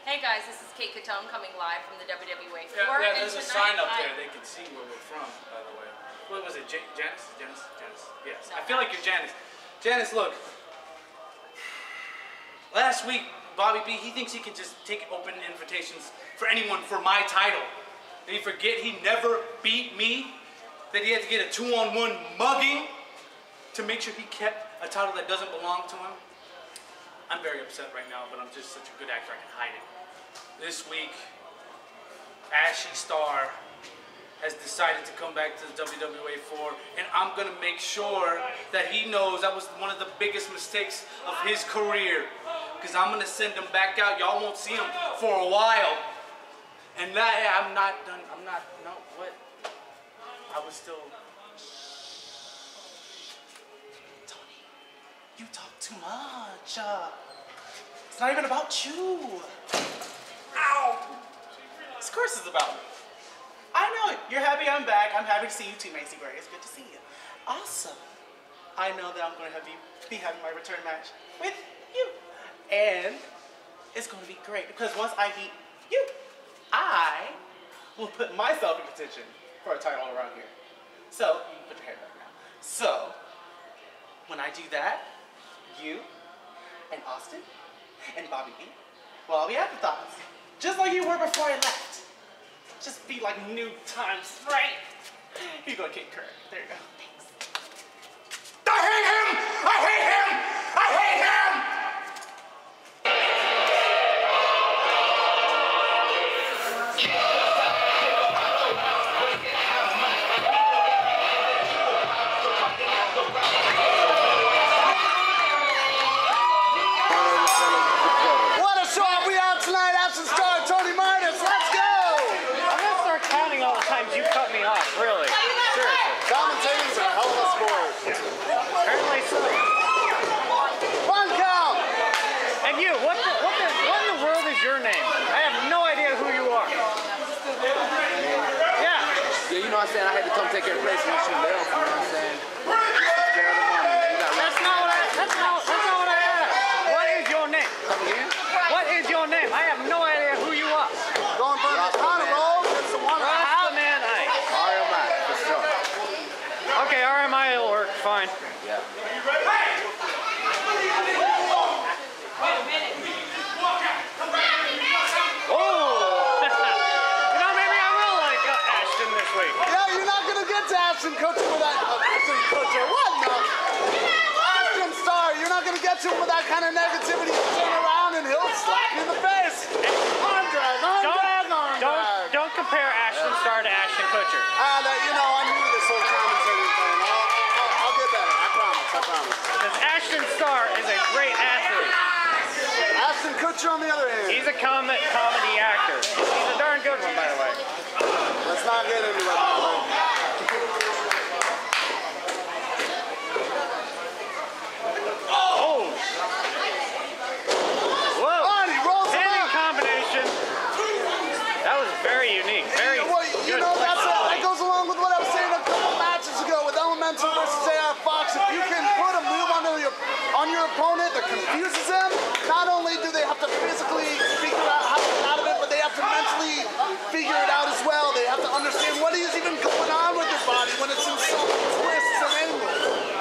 Hey guys, this is Kate Catone coming live from the WWA 4. Yeah, there's a sign up there. They can see where we're from, by the way. What was it, Janice? Janice? Yes. No, I feel like you're Janice. Janice, look. Last week, Bobby B, he thinks he can just take open invitations for anyone for my title. Did he forget he never beat me? That he had to get a 2-on-1 mugging to make sure he kept a title that doesn't belong to him? I'm very upset right now, but I'm just such a good actor, I can hide it. This week, Ashley Starr has decided to come back to the WWA 4, and I'm going to make sure that he knows that was one of the biggest mistakes of his career. Because I'm going to send him back out. Y'all won't see him for a while. And I'm not done. No, what? I was still... Tony, you talk too much. It's not even about you. Ow! Of course it's about me. I know it. You're happy I'm back. I'm happy to see you too, Macy Gray. It's good to see you. Awesome. I know that I'm going to be having my return match with you. And it's going to be great because once I beat you, I will put myself in contention for a title around here. So, you can put your hair back now. So, when I do that, you and Austin and Bobby B will all be afterthoughts. Just like you were before I left. Just be like new times, right? You're gonna kick Kirk. There you go. Thanks. I hate him! I hate him! I hate him! What a show! We out tonight, Ashton Starr, Tony Martis. Let's go! I'm gonna start counting all the times you cut me off, really. Seriously. Commentating's a hell of a sport. Apparently so. One count! And you, what in the world is your name? I have no idea who you are. Yeah. Yeah, you know what I'm saying? I had to come take your place when she left, you know what I'm saying? That's not what I asked. What is your name? Come again? What is your name? I have no idea who you are. Going for the honor roll, it's the one Rastaman Ike. RMI, for sure. Okay, RMI will work, fine. Yeah. Oh! You know, maybe I will like Ashton this week. Yeah, you're not going to get to Ashton Kutcher with that. Ashton Kutcher, what no? Ashton Starr, you're not going to get to him with that kind of negativity. He'll turn around and he'll slap you in the face. On drag. Don't compare Ashton Starr to Ashton Kutcher. You know, I'm new to this whole commentating thing. I'll get better. I promise. Because Ashton Starr is a great athlete. Ashton Kutcher on the other hand. He's a comedy actor. He's a darn good one, by the way. Let's not get into it, by the way. Oh! Whoa! Oh, and he rolls him Hitting up. combination. That was very unique. Very Well, you good. know, that goes along with what I was saying a couple matches ago with Elemental versus AR Fox. If you can put a move on your opponent that confuses them, not only do they have to physically figure out how to get out of it, but they have to mentally figure it out as well. They have to understand what is even going on with their body when it's in some twists and angles.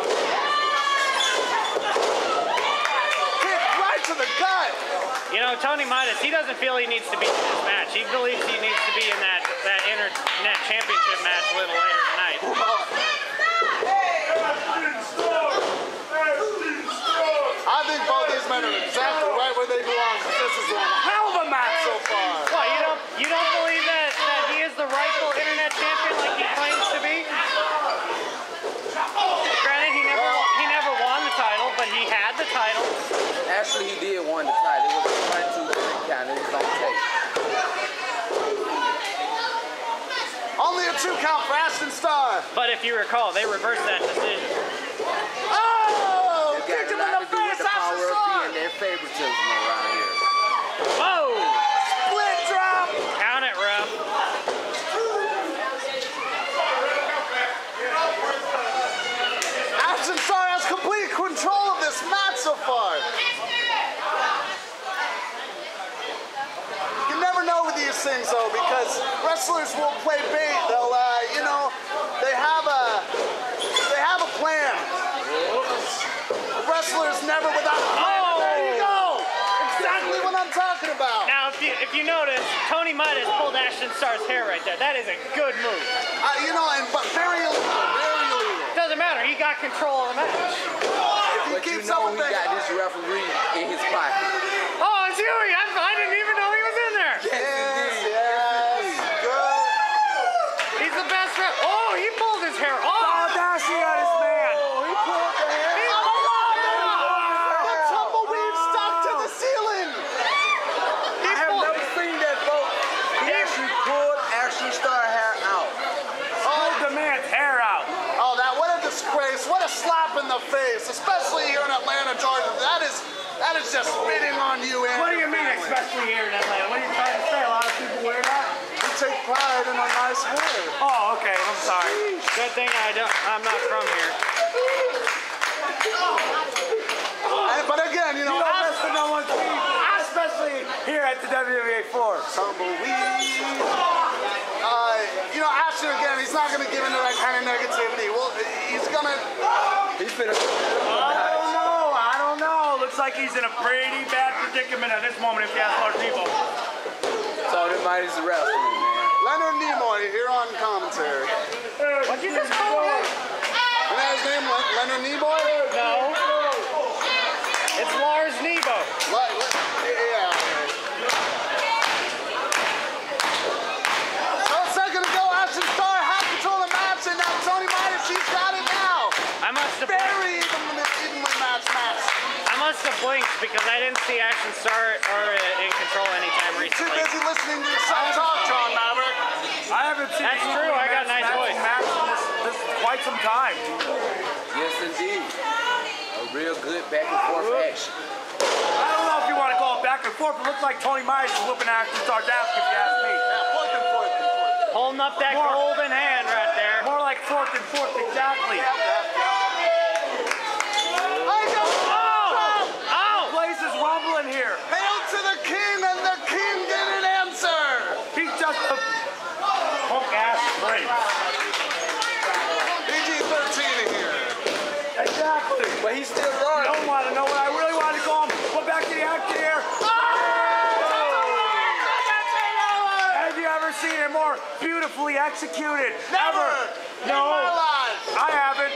Kick right to the gut. You know, Tony Midas, he doesn't feel he needs to be in this match. He believes he needs to be in that Internet Championship match a little later tonight. I think both these men are exactly right where they belong. This is one hell of a match so far. What, you don't believe that he is the rightful Internet champion like he claims to be? Granted, he never won the title, but he had the title. Actually, he did win the title. It was a 1-2-3 count. It was on tape. Only a 2 count for Ashton Starr. But if you recall, they reversed that decision. Oh! It's Kicked him got a in lot the to do with face, the Ashton power of Starr! being their favoritism around here. Whoa! Split drop! Count it, ref. Ashton Starr has complete control of this match so far. things though, because wrestlers will play bait. They'll, you know, they have a plan. Wrestlers never without a plan. Oh! There you go. Exactly what I'm talking about. Now, if you notice, Tony Midas pulled Ashton Starr's hair right there. That is a good move. You know, but very illegal. Very illegal. Doesn't matter. He got control of the match. But you know he got this referee in his pocket. Oh, it's Huey. I didn't even know he was in there. Yes. Good. He's the best ref. Oh, he pulled his hair off. Oh, Dashie on his man. He pulled the hair. The tumbleweed stuck to the ceiling. I have never seen that, folks. He actually pulled Ashton Starr hair out. Pulled the man's hair out. Oh, what a disgrace. What a slap in the face, especially here in Atlanta, Georgia. That is just spitting on you, Andrew. What do you mean, especially here in Atlanta? What are you trying to say? A lot of people wear that? We take pride in our nice hair. Oh, okay. I'm sorry. Good thing I'm not from here. But again, you know, That's the number one team, especially here at the WWA 4. tumbleweed. You know, Ashton, again, he's not going to give into that kind of negativity. Well, he's going to... He's finna. I don't know. Looks like he's in a pretty bad predicament at this moment if you ask Lord Debo. Tony Midas is wrestling, man. Leonard Nimoy here on commentary. What'd you just call him? Isn't that his name, Leonard Nimoy? No. It's Lars Nebo. Yeah. So a second ago, Ashton Starr had control of the match, and now Tony Midas, she's got it now. I must have Very evenly match. I must have blinked because I didn't see Ashton Starr in control anytime Too recently. busy listening to yourself talk, John Maverick. I haven't seen That's true, I got a nice voice. this quite some time. Yes, indeed. A real good back and forth action. I don't know if you want to call it back and forth. It looks like Tony Midas is whooping Ashton Starr's ass, if you ask me. Forth and forth. Holding up that golden hand right there. More like fourth and fourth, exactly. Oh! Place is rumbling here. Hail to the king, and the king didn't answer. He's just a punk ass freak. PG-13 here. Exactly. But he's still You running. don't want to know what I really want to call him. Go back to the action here. Have you ever seen it more beautifully executed? Never. No. In my life. I haven't.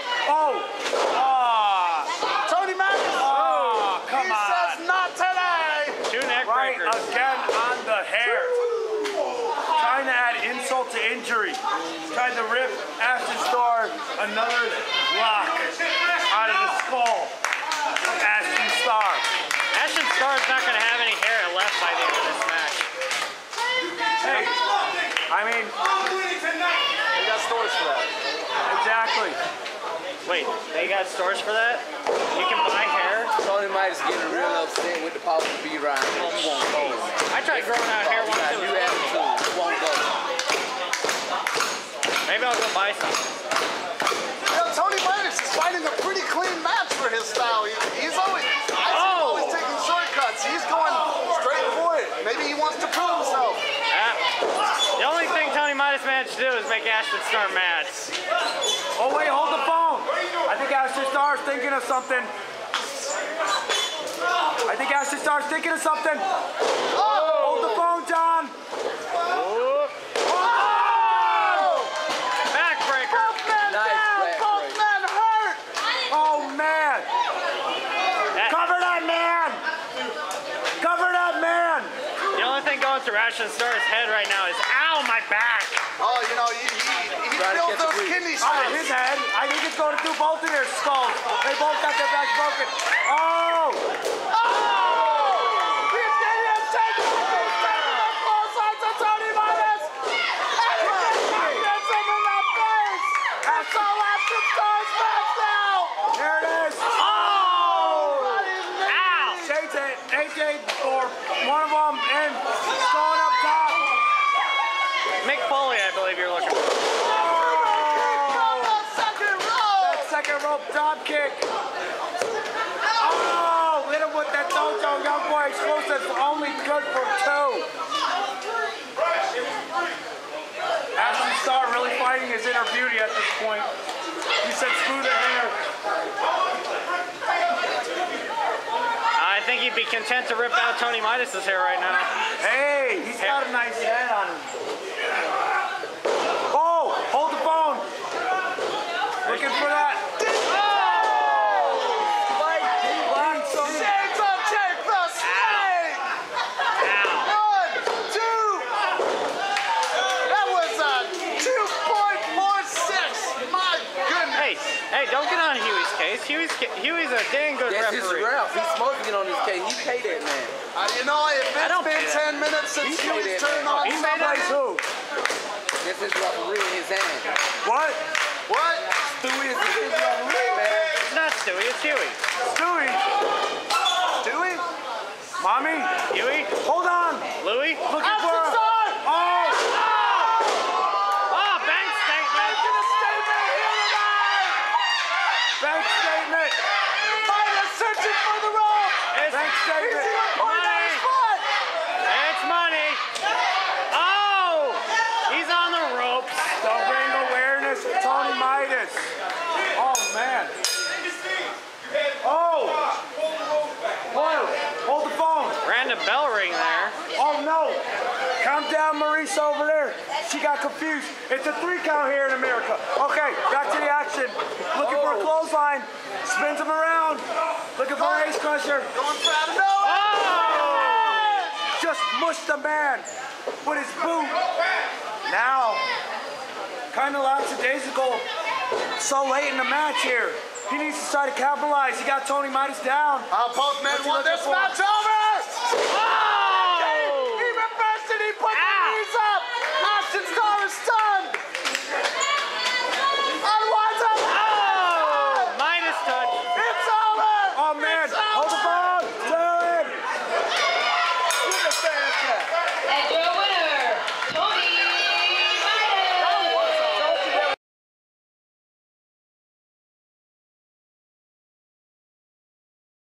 Tony Midas. Oh, come He on. says not today. Two neck Right breakers. again on the hair. Trying to add insult to injury. Trying to rip Ashton Starr another lock out of the skull of Ashton Starr. Ashton Starr's not going to have any hair left by the end of this match. Hey, I mean, We got stories for that. exactly. Wait, they got stores for that? You can buy hair? Tony Midas getting real upset with the Paul B. Ryan. He won't go, man. I tried growing out hair He once got too. new attitude. He won't go. Maybe I'll go buy some. You know, Tony Midas is fighting a pretty clean match for his style. He's always taking shortcuts. He's going straight for it. Maybe he wants to prove himself. The only thing Tony Midas managed to do is make Ashton Starr mad. Oh wait, hold the phone. I think Ashton Starr's thinking of something. Hold the phone, John. Backbreaker. Nice back Both break. men hurt. Oh man. Cover that man. Cover that man. The only thing going through Ashton Starr's head right now is, ow, my back. Oh, you know, he Try to feels catch a those breeze. kidney Out of his stones. head. I think it's going through both of their skulls. They both got their backs broken. Oh! He's getting him taken. He's taking him both sides of Tony Midas. And he gets him in the face. That's all Ashton Starr's match now. There it is. Oh! Ow! AJ or one of them in. Going up top. Mick Foley, I believe you're looking for. That second rope drop kick. Oh, hit him with that Dojo Young Boy explosive. Only good for two. hiding his inner beauty at this point. He said, screw the hair. I think he'd be content to rip out Tony Midas' hair right now. Hey, he's got a nice head on him. Oh, hold the phone. Looking for that. Hey, don't get on Huey's case. Huey's a dang good That's his referee. ref. He's supposed to get on his case. He paid that man. You know, if it's been 10 minutes since Huey's turned on He plays who? That's his referee in his hand. What? What? Stewie is his referee, man. It's not Stewie, it's Huey. Stewie. Stewie? Mommy? Huey? Hold on. Louie? Looking for a... Oh! Oh, bank statement! Bank statement. Midas searching for the rope! Bank statement. Money! It's money! Oh! He's on the ropes. Don't bring awareness to Tony Midas. Oh, man. Oh! Whoa! Hold the phone. Random bell ring there. Oh, no. Calm down, Maurice over there. She got confused. It's a 3 count here in America. Okay, back to the action. Looking for a clothesline. Spins him around. Looking for an ace crusher. Going for out of nowhere! Oh! Just mushed the man with his boot. Now, kind of lackadaisical. So late in the match here. He needs to try to capitalize. He got Tony Midas down. Both men What's he want looking this for? match over! Oh!